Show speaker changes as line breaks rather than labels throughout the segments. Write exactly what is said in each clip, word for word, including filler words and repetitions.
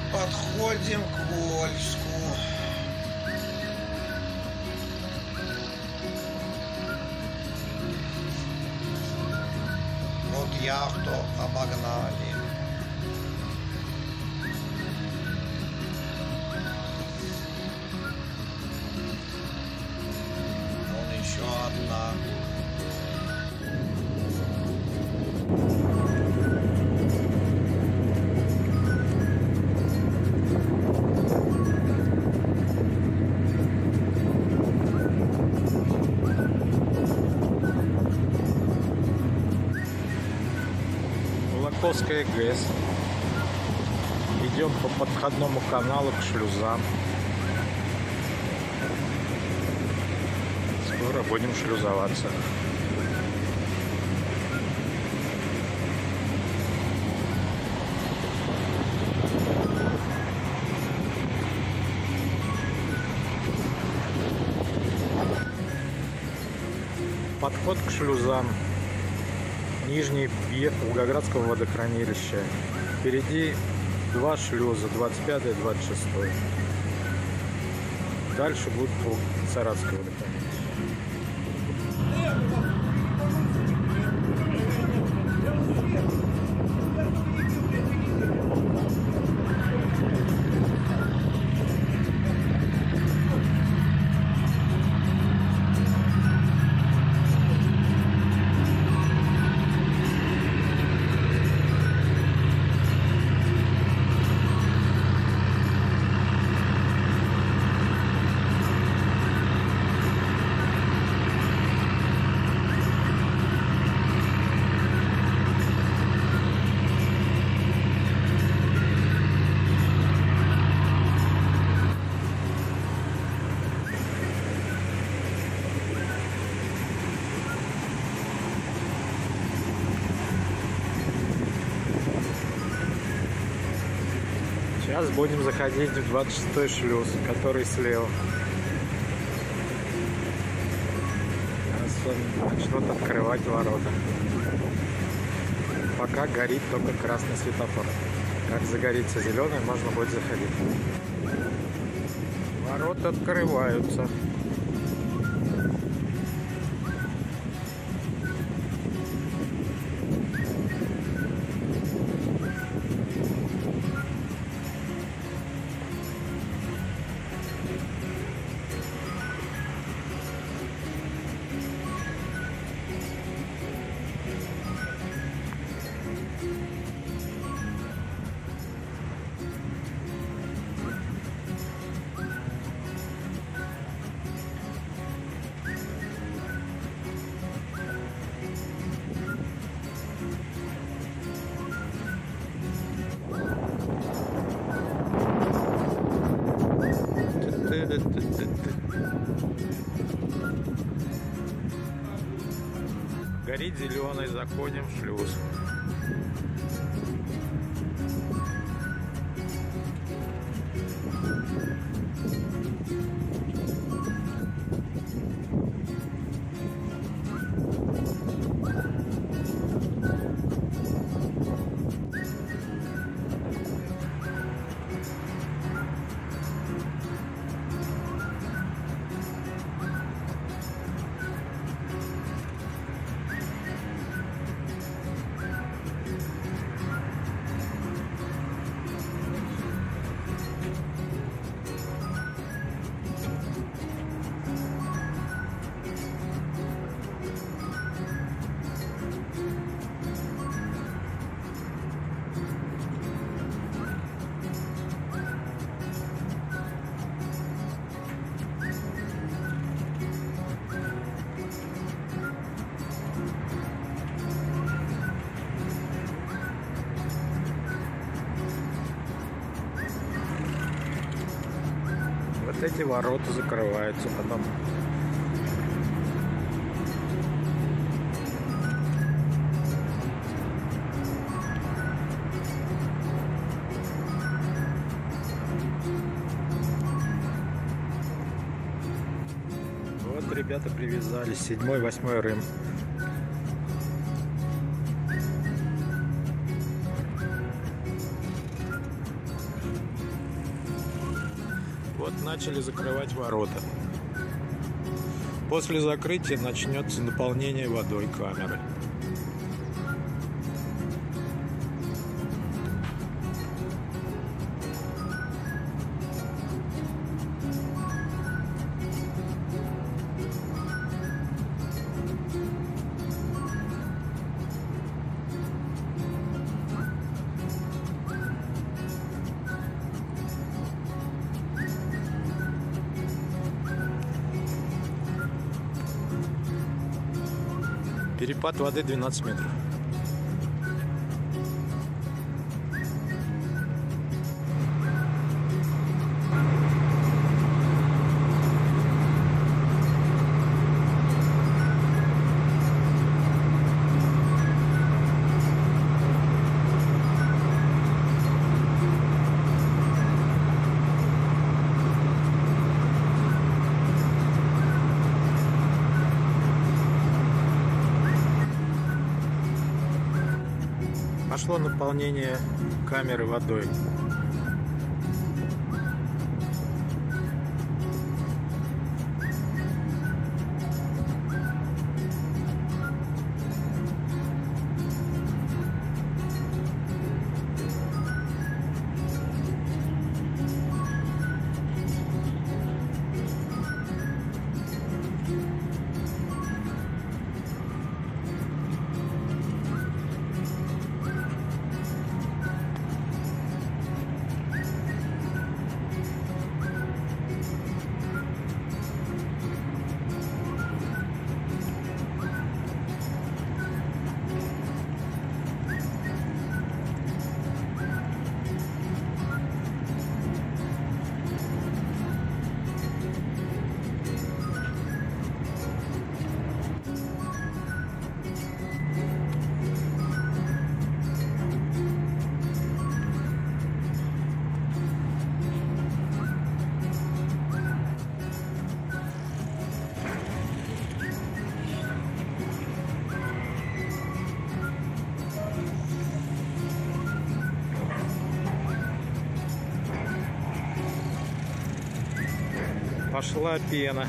Подходим к Вольску. Вот яхту обогнали. Вон еще одна.
Волковская ГЭС. Идем по подходному каналу к шлюзам. Скоро будем шлюзоваться. Подход к шлюзам. Нижний пьер Волгоградского водохранилища. Впереди два шлюза, двадцать пятый и двадцать шестой. Дальше будет Саратовское водохранилище. Сейчас будем заходить в двадцать шестой шлюз, который слева. Сейчас начнут открывать ворота. Пока горит только красный светофор. Как загорится зеленый, можно будет заходить. Ворота открываются. Горит зеленый, заходим в шлюз. Вот эти ворота закрываются потом. Вот ребята привязались, седьмой, восьмой Рим. Вот начали закрывать ворота. После закрытия начнется наполнение водой камеры. Перепад воды двенадцать метров. Пошло наполнение камеры водой. Пошла пена.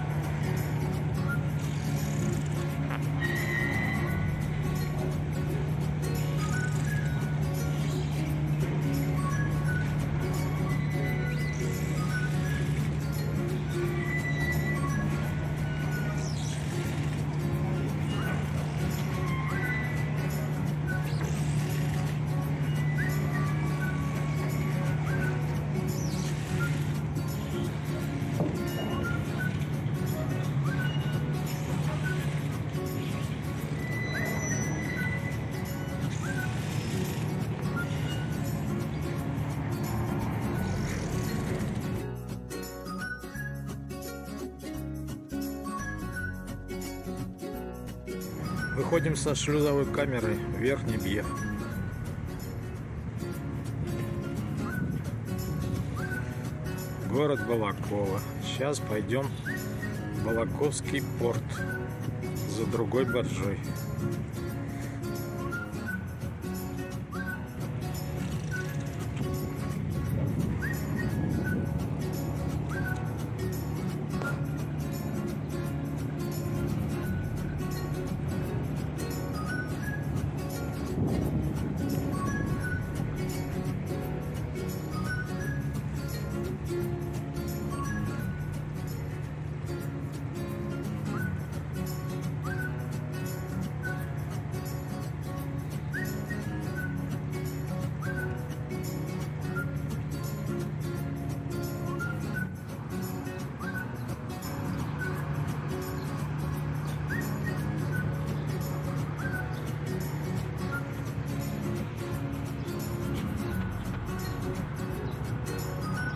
Выходим со шлюзовой камеры в Верхний Бьев. Город Балаково. Сейчас пойдем в Балаковский порт за другой баржой.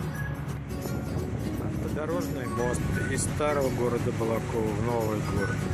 Дорожный мост из старого города Балакова в новый город.